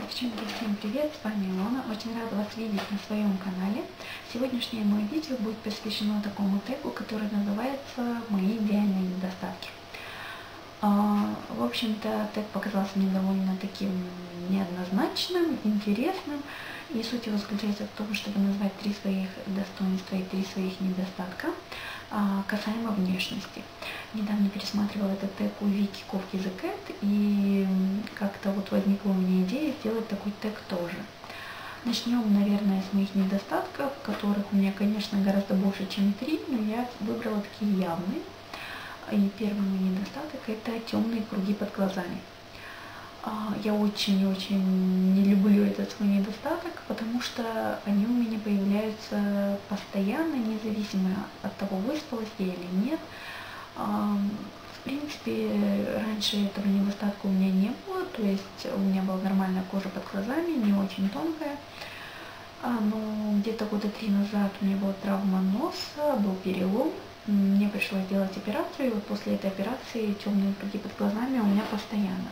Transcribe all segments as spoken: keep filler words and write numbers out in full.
Девчонки, всем привет, с вами Илона. Очень рада вас видеть на своем канале. Сегодняшнее мое видео будет посвящено такому тегу, который называется «Мои идеальные недостатки». В общем-то, тег показался мне довольно таким неоднозначным, интересным, и суть его заключается в том, чтобы назвать три своих достоинства и три своих недостатка касаемо внешности. Недавно пересматривала этот тег у Вики Ковки The Cat, и как-то вот возникла у меня идея сделать такой тег тоже. Начнем, наверное, с моих недостатков, которых у меня, конечно, гораздо больше, чем три, но я выбрала такие явные. И первый мой недостаток – это темные круги под глазами. Я очень-очень не люблю этот свой недостаток, потому что они у меня появляются постоянно, независимо от того, выспалась я или нет. В принципе, раньше этого недостатка у меня не было, то есть у меня была нормальная кожа под глазами, не очень тонкая. Но где-то года три назад у меня была травма носа, был перелом. Мне пришлось делать операцию, и вот после этой операции темные круги под глазами у меня постоянно.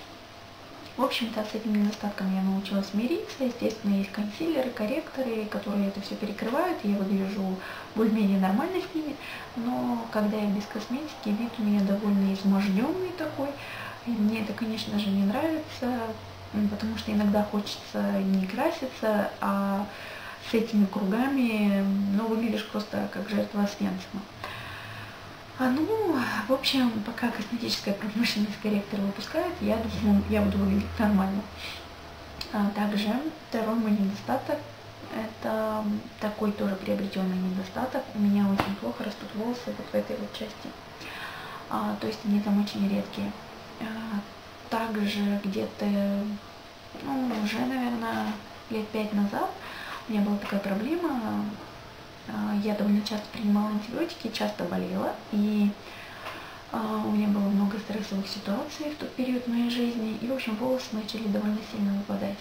В общем-то, с этим недостатком я научилась мириться. Естественно, есть консилеры, корректоры, которые это все перекрывают, и я выгляжу более-менее нормально с ними. Но когда я без косметики, вид у меня довольно изможденный такой. И мне это, конечно же, не нравится, потому что иногда хочется не краситься, а с этими кругами, ну, выглядишь просто как жертва Освенцима. А, ну, в общем, пока косметическая промышленность корректоры выпускает, я думаю, я буду выглядеть нормально. А также второй мой недостаток – это такой тоже приобретенный недостаток. У меня очень плохо растут волосы вот в этой вот части. А, то есть они там очень редкие. А, также где-то, ну, уже, наверное, лет пять назад у меня была такая проблема. Я довольно часто принимала антибиотики, часто болела, и uh, у меня было много стрессовых ситуаций в тот период моей жизни, и, в общем, волосы начали довольно сильно выпадать.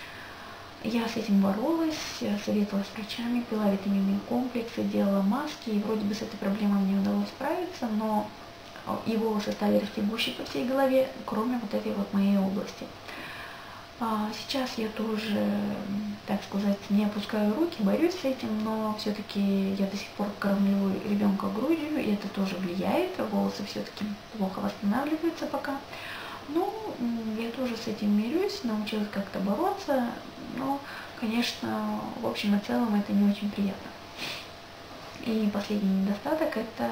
Я с этим боролась, советовалась с врачами, пила витаминные комплексы, делала маски, и вроде бы с этой проблемой мне удалось справиться, но и волосы стали расти гуще по всей голове, кроме вот этой вот моей области. Сейчас я тоже, так сказать, не опускаю руки, борюсь с этим, но все-таки я до сих пор кормлю ребенка грудью, и это тоже влияет, волосы все-таки плохо восстанавливаются пока. Ну, я тоже с этим мирюсь, научилась как-то бороться, но, конечно, в общем и целом это не очень приятно. И последний недостаток – это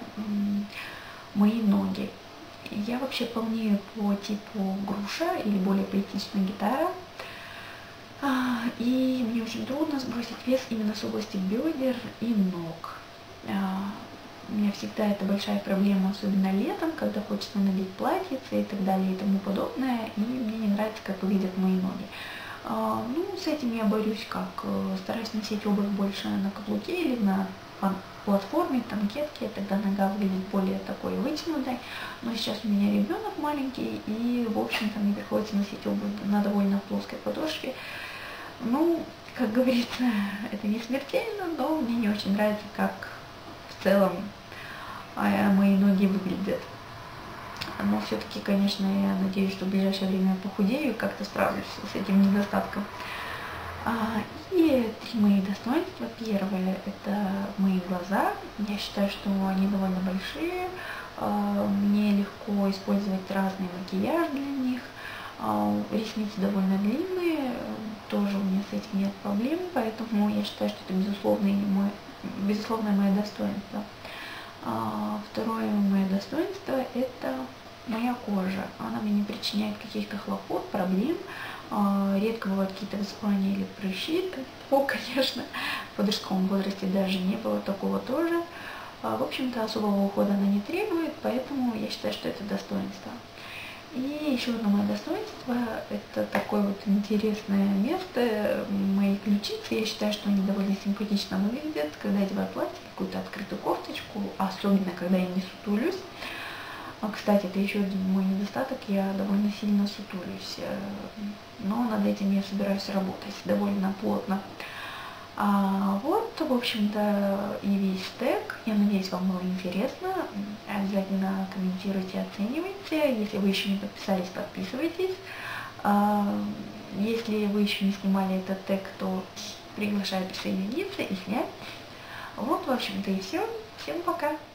мои ноги. Я вообще полнею по типу груша или более поэтичная гитара. А, и мне очень трудно сбросить вес именно с области бедер и ног. А, у меня всегда это большая проблема, особенно летом, когда хочется надеть платьице и так далее и тому подобное. И мне не нравится, как выглядят мои ноги. А, ну, с этим я борюсь как? Стараюсь носить обувь больше на каблуке или на платформе, танкетке, тогда нога выглядит более такой вытянутой, но сейчас у меня ребенок маленький, и, в общем-то, мне приходится носить обувь на довольно плоской подошве. Ну, как говорится, это не смертельно, но мне не очень нравится, как в целом мои ноги выглядят. Но все-таки, конечно, я надеюсь, что в ближайшее время я похудею и как-то справлюсь с этим недостатком. И три мои достоинства. Первое – это мои глаза. Я считаю, что они довольно большие. Мне легко использовать разный макияж для них. Ресницы довольно длинные, тоже у меня с этим нет проблем, поэтому я считаю, что это безусловное мое, безусловное мое достоинство. Второе мое достоинство – это моя кожа. Она мне не причиняет каких-то хлопот, проблем. Редко бывают какие-то высыпания или прыщи. О, конечно, в подростковом возрасте даже не было такого тоже. В общем-то, особого ухода она не требует, поэтому я считаю, что это достоинство. И еще одно мое достоинство – это такое вот интересное место, мои ключицы. Я считаю, что они довольно симпатично выглядят, когда одеваю платье, какую-то открытую кофточку, особенно когда я не сутулюсь. Кстати, это еще один мой недостаток, я довольно сильно сутулюсь, но над этим я собираюсь работать довольно плотно. А вот, в общем-то, и весь тег. Я надеюсь, вам было интересно. Обязательно комментируйте, оценивайте. Если вы еще не подписались, подписывайтесь. Если вы еще не снимали этот тег, то приглашаю присоединиться и снять. Вот, в общем-то, и все. Всем пока!